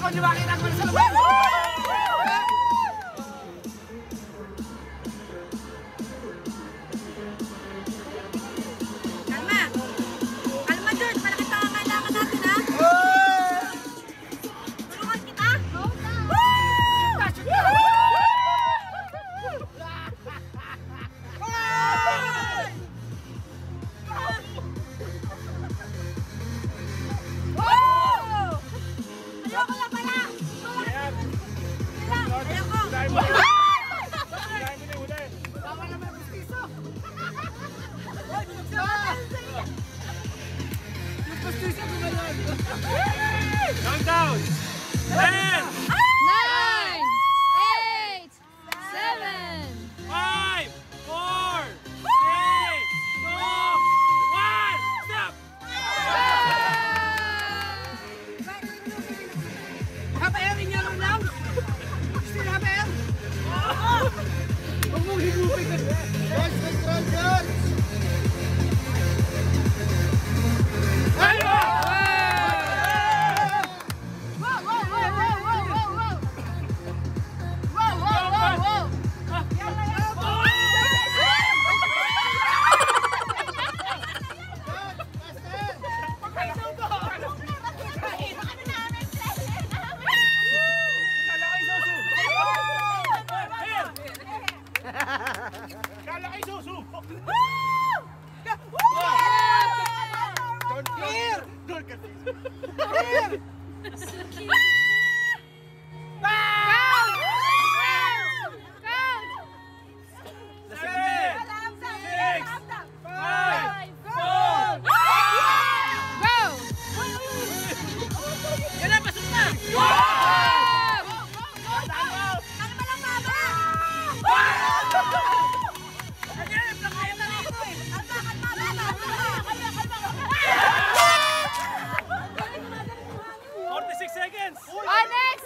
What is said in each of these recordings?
ako, di makita ko sa labas. Kalma. Kalma, George. Malaki pa ang kailangan natin, ha? Tulungan kita. Ayoko lang pala! Ayoko! Tama naman, pustiso. Yung pustiso gumanon. Countdown! 10! 9, 8, 7. 5, 4, 3, 2, 1, stop! Hapair, inyalong lang. Still hapair. Huwag mong higupin kasi. George, control, George. Ayun! Kala kay susubo! Don't care! Don't care! Here! Seconds! Oh, next!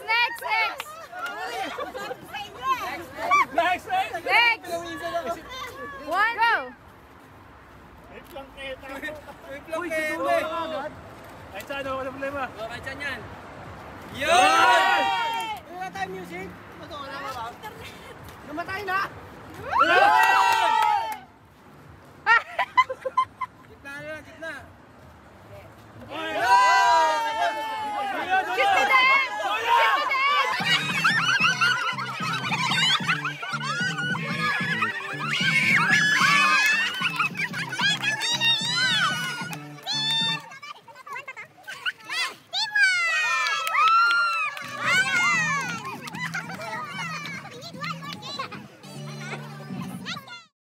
Next! Next! 1, go! May plangketa ako. Uy, siguro agad. Kahit saan, wala problema. Kahit saan yan. Yan! Wala tayong music. Namatay na. Yan!